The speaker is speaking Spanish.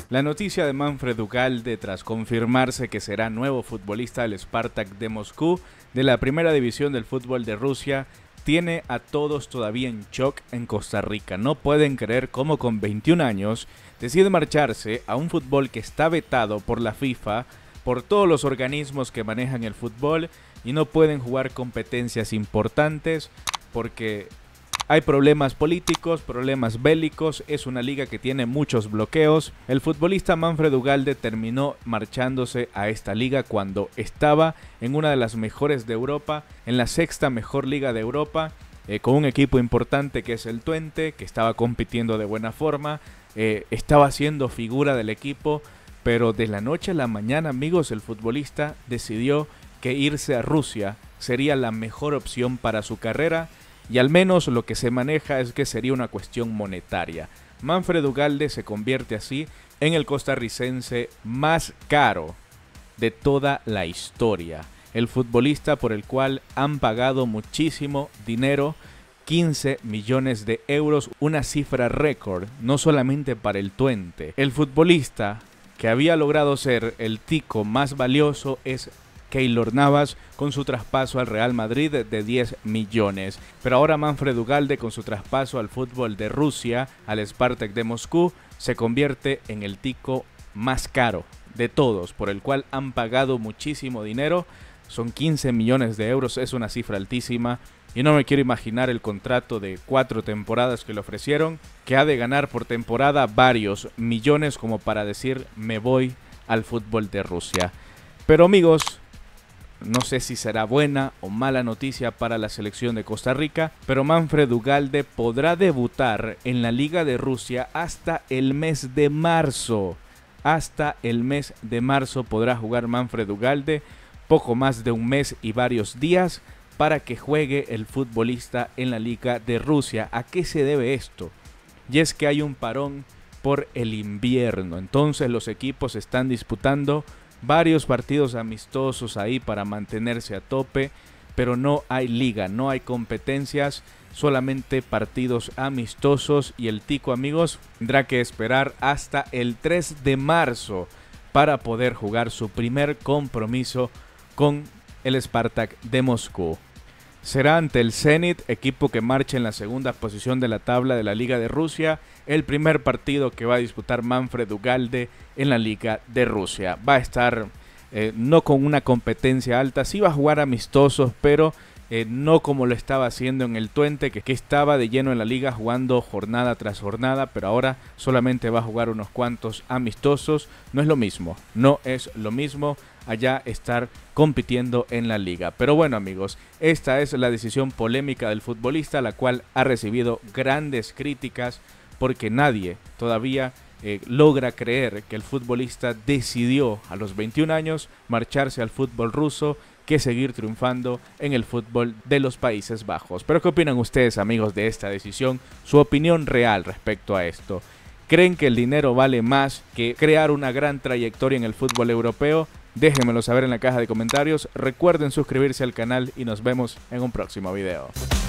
La noticia de Manfred Ugalde tras confirmarse que será nuevo futbolista del Spartak de Moscú de la primera división del fútbol de Rusia tiene a todos todavía en shock en Costa Rica. No pueden creer cómo con 21 años decide marcharse a un fútbol que está vetado por la FIFA, por todos los organismos que manejan el fútbol, y no pueden jugar competencias importantes porque hay problemas políticos, problemas bélicos, es una liga que tiene muchos bloqueos. El futbolista Manfred Ugalde terminó marchándose a esta liga cuando estaba en una de las mejores de Europa, en la sexta mejor liga de Europa, con un equipo importante que es el Twente, que estaba compitiendo de buena forma, estaba siendo figura del equipo, pero de la noche a la mañana, amigos, el futbolista decidió que irse a Rusia sería la mejor opción para su carrera. Y al menos lo que se maneja es que sería una cuestión monetaria. Manfred Ugalde se convierte así en el costarricense más caro de toda la historia. El futbolista por el cual han pagado muchísimo dinero, 15 millones de euros, una cifra récord, no solamente para el Twente. El futbolista que había logrado ser el tico más valioso es Keylor Navas con su traspaso al Real Madrid de 10 millones. Pero ahora Manfred Ugalde con su traspaso al fútbol de Rusia, al Spartak de Moscú, se convierte en el tico más caro de todos, por el cual han pagado muchísimo dinero. Son 15 millones de euros, es una cifra altísima. Y no me quiero imaginar el contrato de 4 temporadas que le ofrecieron, que ha de ganar por temporada varios millones como para decir me voy al fútbol de Rusia. Pero amigos, no sé si será buena o mala noticia para la selección de Costa Rica, pero Manfred Ugalde podrá debutar en la Liga de Rusia hasta el mes de marzo. Hasta el mes de marzo podrá jugar Manfred Ugalde, poco más de un mes y varios días para que juegue el futbolista en la Liga de Rusia. ¿A qué se debe esto? Y es que hay un parón por el invierno, entonces los equipos están disputando varios partidos amistosos ahí para mantenerse a tope, pero no hay liga, no hay competencias, solamente partidos amistosos, y el tico, amigos, tendrá que esperar hasta el 3 de marzo para poder jugar su primer compromiso con el Spartak de Moscú. Será ante el Zenit, equipo que marcha en la segunda posición de la tabla de la Liga de Rusia, el primer partido que va a disputar Manfred Ugalde en la Liga de Rusia. Va a estar no con una competencia alta, sí va a jugar amistosos, pero no como lo estaba haciendo en el Twente, que estaba de lleno en la liga jugando jornada tras jornada, pero ahora solamente va a jugar unos cuantos amistosos. No es lo mismo, no es lo mismo allá estar compitiendo en la liga. Pero bueno, amigos, esta es la decisión polémica del futbolista, la cual ha recibido grandes críticas porque nadie todavía logra creer que el futbolista decidió a los 21 años marcharse al fútbol ruso que seguir triunfando en el fútbol de los Países Bajos. ¿Pero qué opinan ustedes, amigos, de esta decisión? Su opinión real respecto a esto. ¿Creen que el dinero vale más que crear una gran trayectoria en el fútbol europeo? Déjenmelo saber en la caja de comentarios. Recuerden suscribirse al canal y nos vemos en un próximo video.